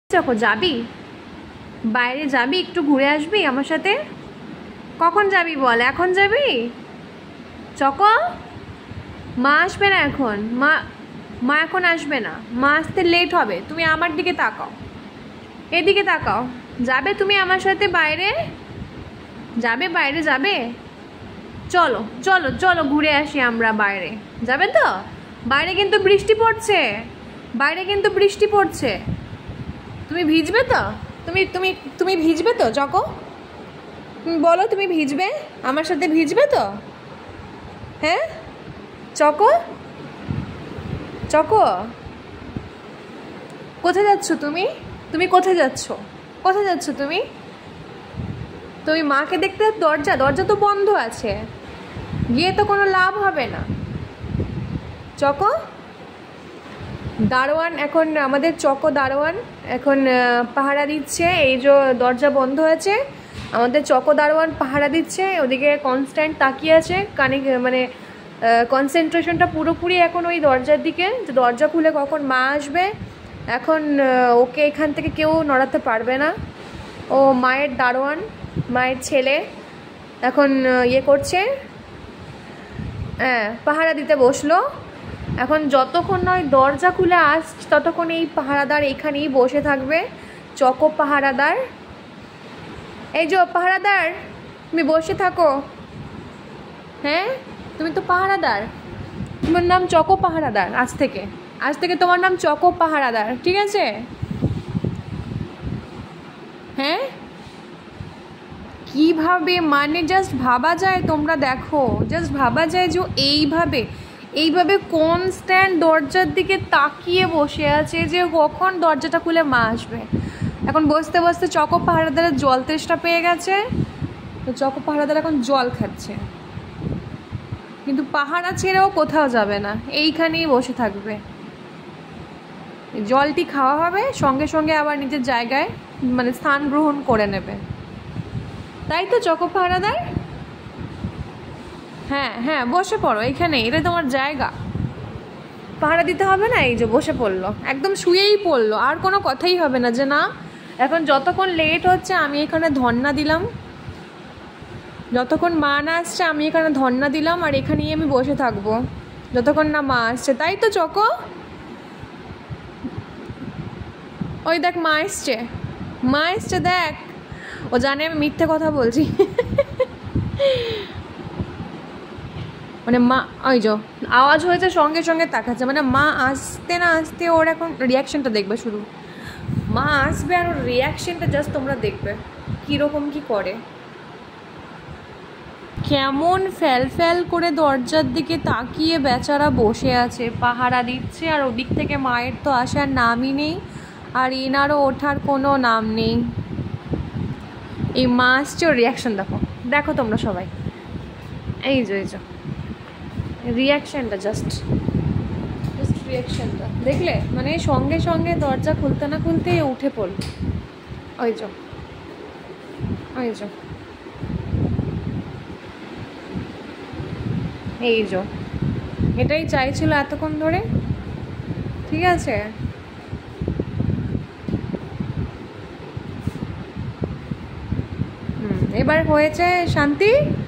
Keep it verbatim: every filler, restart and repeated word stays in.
Choco যাবি বাইরে, যাবি একটু ঘুরে আসবি আমার সাথে? কখন যাবি বল, এখন যাবি? চকো মা আসবে না এখন, মা মা এখন আসবে না, মা আসতে লেট হবে। তুমি আমার দিকে তাকাও, এদিকে তাকাও। যাবে তুমি আমার সাথে বাইরে? যাবে বাইরে যাবে? চলো চলো চলো ঘুরে আসি আমরা বাইরে। যাবে তো? বাইরে কিন্তু বৃষ্টি পড়ছে, বাইরে কিন্তু বৃষ্টি পড়ছে। তুমি ভিজবে তো? তুমি তুমি তুমি ভিজবে তো চকো? তুমি বলো, তুমি ভিজবে আমার সাথে? ভিজবে তো? হ্যাঁ চকো, চকো কোথায় যাচ্ছ তুমি? তুমি কোথায় যাচ্ছ? কোথায় যাচ্ছ তুমি? তুমি মাকে দেখতে, দরজা দরজা তো বন্ধ আছে, গিয়ে তো কোনো লাভ হবে না। চকো দারোয়ান এখন, আমাদের চকো দারোয়ান এখন পাহারা দিচ্ছে। এই যে দরজা বন্ধ আছে, আমাদের চকো দারোয়ান পাহারা দিচ্ছে, ওদিকে কনস্ট্যান্ট তাকিয়ে আছে, কানে মানে কনসেন্ট্রেশনটা পুরোপুরি এখন ওই দরজার দিকে, যে দরজা খুলে কখন মা আসবে। এখন ওকে এখান থেকে কেউ নড়াতে পারবে না। ও মায়ের দারোয়ান, মায়ের ছেলে এখন ইয়ে করছে, হ্যাঁ পাহারা দিতে বসলো। এখন যতক্ষণ নয় দরজা খুলে আসছে ততক্ষণ এই পাহারাদার এখানেই বসে থাকবে। চকো পাহারাদার, এই যে পাহারাদার তুমি বসে থাকো। হ্যাঁ তুমি তো পাহারাদার, তোমার নাম চকো পাহারাদার। আজ থেকে আজ থেকে তোমার নাম চকো পাহারাদার, ঠিক আছে? হ্যাঁ কিভাবে মানে জাস্ট ভাবা যায়, তোমরা দেখো জাস্ট ভাবা যায় যে এইভাবে এইভাবে কনস্ট্যান্ট দরজার দিকে তাকিয়ে বসে আছে যে কখন দরজাটা খুলে মা আসবে। এখন বসতে বসতে চকো পাহারাদারের জল তেষ্টা পেয়ে গেছে, তো চকো পাহারাদার এখন জল খাচ্ছে, কিন্তু পাহারা ছেড়েও কোথাও যাবে না, এইখানেই বসে থাকবে। জলটি খাওয়া হবে, সঙ্গে সঙ্গে আবার নিজের জায়গায় মানে স্থান গ্রহণ করে নেবে, তাই তো চকো পাহারাদার? হ্যাঁ হ্যাঁ বসে পড়ো এখানে, এটা তোমার জায়গা, পাহারা দিতে হবে না। এই যে বসে পড়লো, একদম শুয়েই পড়লো, আর কোনো কথাই হবে না যে না এখন যতক্ষণ লেট হচ্ছে আমি এখানে ধর্না দিলাম, যতক্ষণ মা না আসছে আমি এখানে ধর্না দিলাম, আর এখানেই আমি বসে থাকবো যতক্ষণ না মা আসছে, তাই তো চকো? ওই দেখ মা এসছে, মা এসছে দেখ, ও জানে আমি মিথ্যে কথা বলছি। মানে মা ওই যে আওয়াজ হয়েছে সঙ্গে সঙ্গে তাকাচ্ছে, মানে মা আসতে না আসতে ওর এখন রিয়াকশানটা দেখবে শুধু। মা আসবে আর ওর রিয়াকশানটা জাস্ট তোমরা দেখবে কীরকম কি করে, কেমন ফ্যাল ফ্যাল করে দরজার দিকে তাকিয়ে বেচারা বসে আছে, পাহারা দিচ্ছে। আর ওদিক থেকে মায়ের তো আসার নামই নেই, আর এনারও ওঠার কোনো নাম নেই। এই মা আসছে, ওর রিয়াকশান দেখো, দেখো তোমরা সবাই, এই যে এই যে রিয়াকশানটা জাস্ট জাস্ট রিয়াকশানটা দেখলে, মানে সঙ্গে সঙ্গে দরজা খুলতে না খুলতেই উঠে পড়ল। ওই যে ওই যে এই যে এটাই চাইছিল এতক্ষণ ধরে, ঠিক আছে? হুম এবার হয়েছে শান্তি।